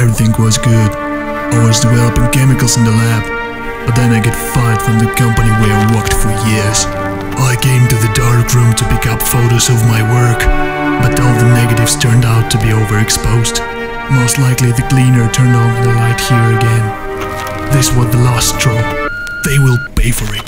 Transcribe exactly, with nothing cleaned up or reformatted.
Everything was good. I was developing chemicals in the lab, but then I get fired from the company where I worked for years. I came to the dark room to pick up photos of my work, but all the negatives turned out to be overexposed. Most likely the cleaner turned on the light here again. This was the last straw. They will pay for it.